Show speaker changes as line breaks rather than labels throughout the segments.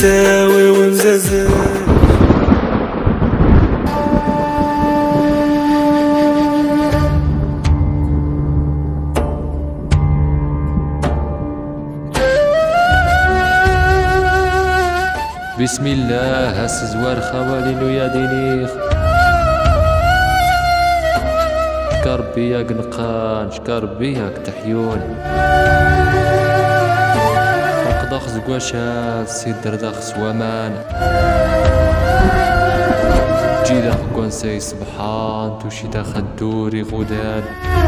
تاوي ونزازل.
بسم الله هسزوار خوالينو يا دينيخ شكر بياك نقان شكر بياك تحيون فقدخ زقواشا سيدر دخس ومان جيدا كونسي سبحان توشيدا خدوري غدان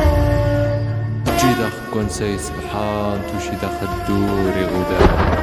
جيدا كونسي سبحان توشيدا خدوري غدان.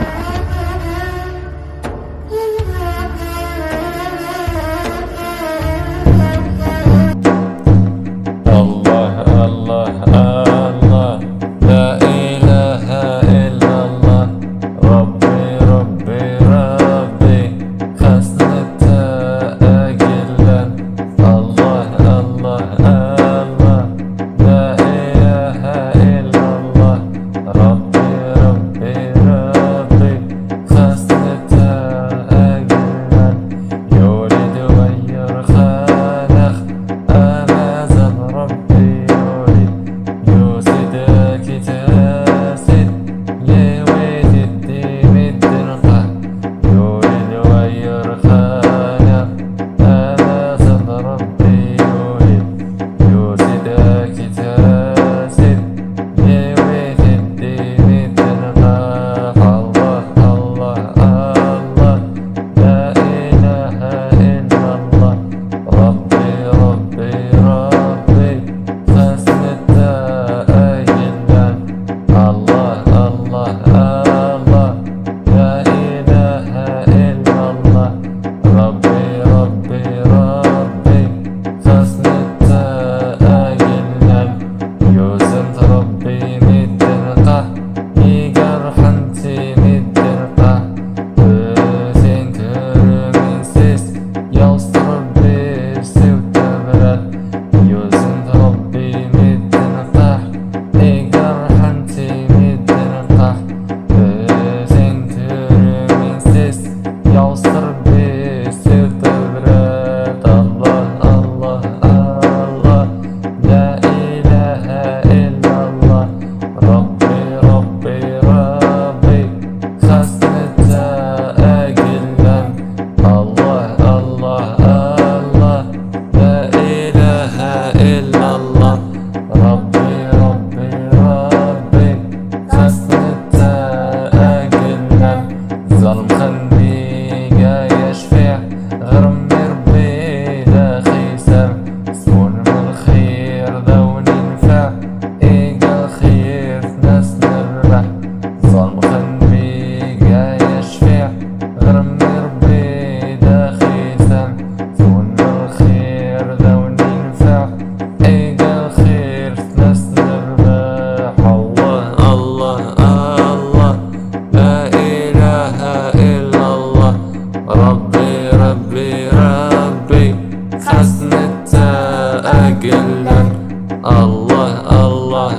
الله الله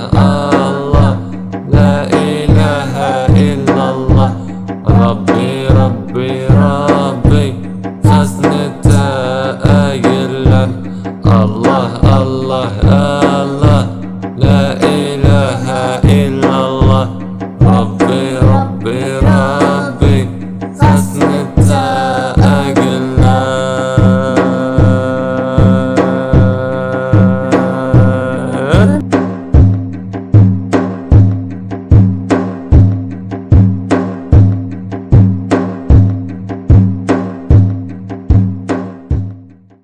الله لا إله إلا الله ربي ربي ربي خزنة أجلا الله الله الله لا إله إلا الله ربي ربي ربي